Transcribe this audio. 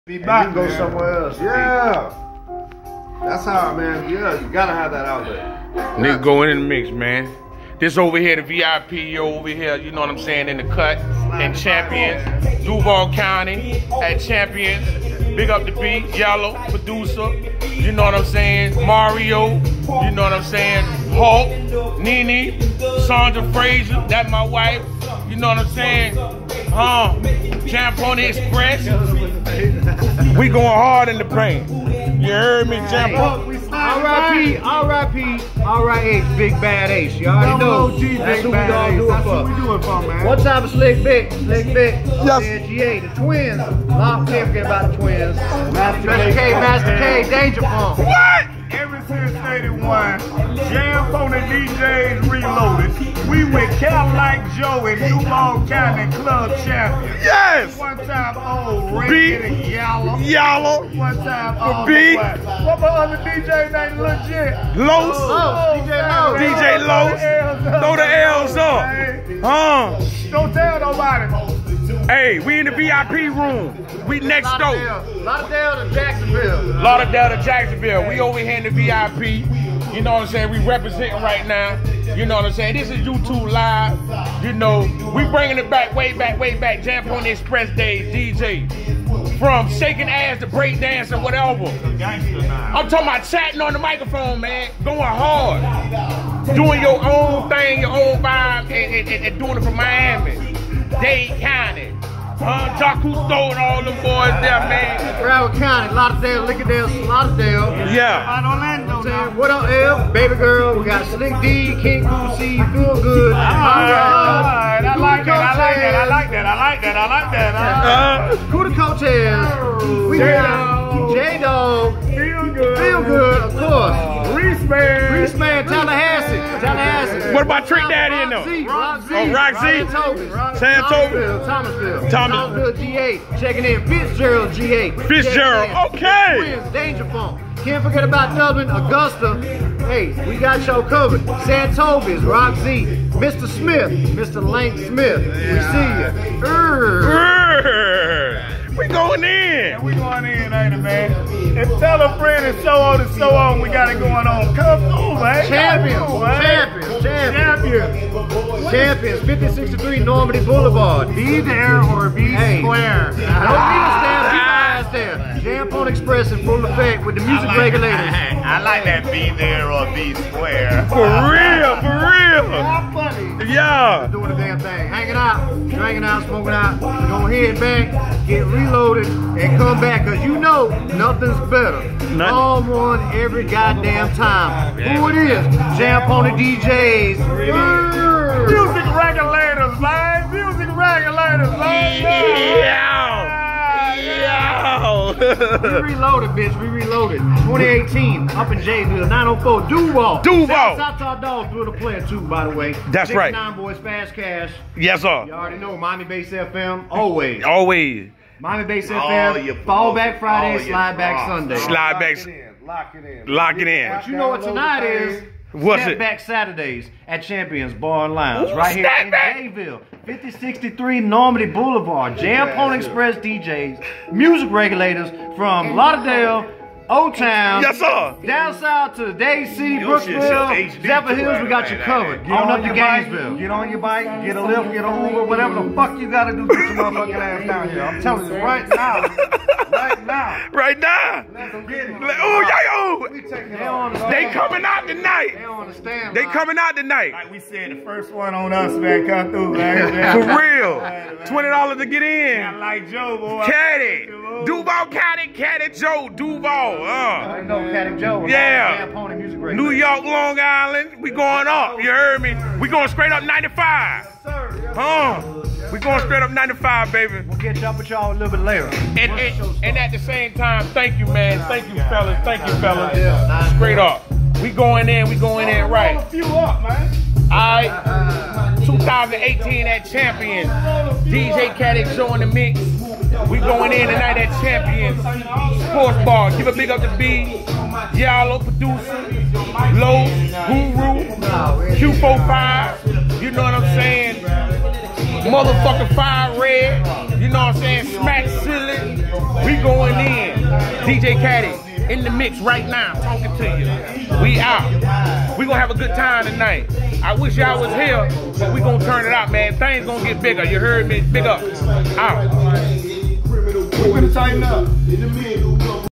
Be back, and you go somewhere else. Yeah. That's how, man. Yeah, you gotta have that out there. Niggas go in the mix, man. This over here, the VIP over here, you know what I'm saying, in the cut, in Champions, Duval County, at Champions. Big up the beat, Yellow, producer, you know what I'm saying, Mario, you know what I'm saying, Hulk, Nene, Sandra Frazier, that's my wife, you know what I'm saying, Jam Pony Express. We going hard in the paint. You heard me, Jam Pony? R.I.P. R.I.H. Big Bad Ace. You already know. That's who we all do it for. Man. One time for Slick Vic, yes. GA, the twins. Can't forget about the twins. Master K, Danger Pump. What? Ever since 81, Jam Pony DJs Reloaded, we with Cadillac Joe and Duval County Club Champions. Yes! One time old Red Beat. and Yellow. Yellow. One time old Beat. What my other DJ name legit? Los. DJ Los. Throw the L's up. Don't tell nobody. Hey, we in the VIP room. We next door. Lauderdale to Jacksonville. Lauderdale to Jacksonville. We over here in the VIP. You know what I'm saying? We representing right now. You know what I'm saying? This is YouTube Live. You know, we bringing it back, way back. Jam Pony Express days, DJ. From shaking ass to break dance or whatever. I'm talking about chatting on the microphone, man. Going hard. Doing your own thing, your own vibe, and doing it from Miami. Dade County. Jacusto and all them boys there, man. Broward County, Lauderdale, Lickerdale, Lauderdale. Yeah. What up, L? Baby girl, we got Slick D, King Cool C, Feel Good. Alright, I like that. Kuda Coaches. We got J-Dog. Feel Good, of course. Reese Man, Tallahassee. What about Trick Daddy in them? Roxy. Thomasville, GA. Checking in. Fitzgerald, GA. Fitzgerald, okay. Twins, Danger Phone. Can't forget about Dublin, Augusta. Hey, we got y'all covered. Santovis, Rock Z, Mr. Smith, Mr. Lank Smith. We see you. We going in. We going in, ain't it, man? And tell a friend and so on, we got it going on. Come through, man. Champions, 5063 Normandy Boulevard. Be there or be square. Don't need to stand there. Jam Pony Express in full effect with the music regulators. I like that be there or be square. For real. Yeah. Doing the damn thing. Hanging out, drinking out, smoking out. We're gonna head back, get reloaded, and come back. Cause you know nothing's better. All one every goddamn time. Who it is? Jam Pony DJs. Music regulators, man. We reloaded, bitch. We reloaded. 2018, up in Jaysville, 904 Duval. Shout out to our dog, through the player too, by the way. That's right. 69 boys, fast cash. Yes, sir. You already know Miami Bass FM, always. Miami Bass FM, Fall Back Friday, Slide Back Sunday. Lock it in. But you know what tonight is? Step Back Saturdays at Champions Bar and Lounge. Right here in Jayville. 5063 Normandy Boulevard. Jam Pony Express DJs. Music regulators from Lauderdale, O-Town. Yes, sir. Down south to Dade City, Brooksville, Zephyr Hills, we got you covered. On up to Gainesville. Get on your bike, get a lift, get an Uber, whatever the fuck you gotta do to get your motherfucking ass down here. I'm telling you, right now. Let's get it. They coming out tonight. They don't understand. They coming out tonight. Like we said, the first one on us, man, come through, man. For real. $20 to get in. I like Joe, boy. Caddy. Duval County, Caddy Joe, Duval. I know Caddy Joe. Yeah. Jam Pony music regulators. New York, Long Island. We going up. You heard me? We going straight up 95. We going straight up 95, baby. We'll catch up with y'all a little bit later. And at the same time, thank you, man. Thank you, fellas. Straight up. We going in right. A few up, man. Alright. 2018 at Champions. DJ Caddy Joe in the mix. We going in tonight at Champions Sports Bar. Give a big up to B, Yellow, producer, Low, Guru, Q45. You know what I'm saying? motherfucking Fire Red. You know what I'm saying? Smack Silly. We going in. DJ Caddy in the mix right now, talking to you. We out. We gonna have a good time tonight. I wish y'all was here, but we gonna turn it out, man. Things gonna get bigger. You heard me? Big up. Out. We're gonna tighten up.